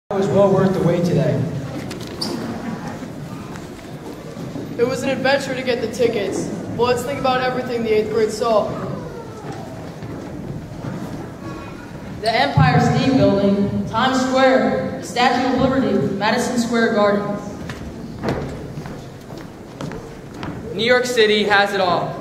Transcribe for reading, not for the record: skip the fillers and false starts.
It was well worth the wait today. It was an adventure to get the tickets. Well, let's think about everything the 8th grade saw. The Empire State Building, Times Square, the Statue of Liberty, Madison Square Garden. New York City has it all.